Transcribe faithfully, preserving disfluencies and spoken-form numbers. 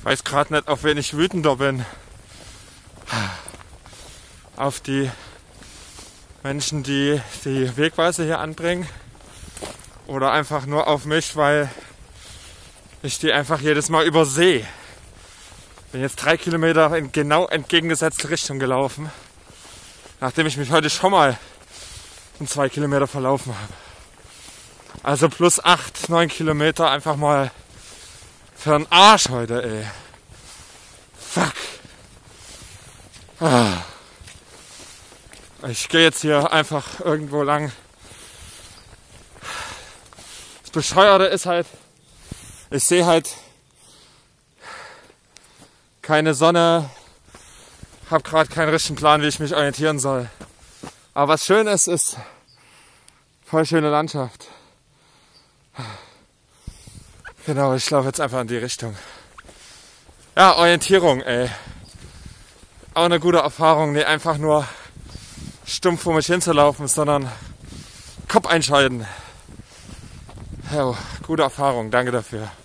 Weiß gerade nicht, auf wen ich wütender bin. Auf die Menschen, die die Wegweiser hier anbringen. Oder einfach nur auf mich, weil ich die einfach jedes Mal übersehe. Bin jetzt drei Kilometer in genau entgegengesetzte Richtung gelaufen. Nachdem ich mich heute schon mal um zwei Kilometer verlaufen habe. Also plus acht, neun Kilometer einfach mal für den Arsch heute, ey. Fuck. Ah. Ich gehe jetzt hier einfach irgendwo lang. Das Bescheuerte ist halt, ich sehe halt keine Sonne, habe gerade keinen richtigen Plan, wie ich mich orientieren soll. Aber was schön ist, ist voll schöne Landschaft. Genau, ich laufe jetzt einfach in die Richtung. Ja, Orientierung, ey. Auch eine gute Erfahrung, nicht einfach nur stumpf vor mich hinzulaufen, sondern Kopf einschalten. Ja, gute Erfahrung, danke dafür.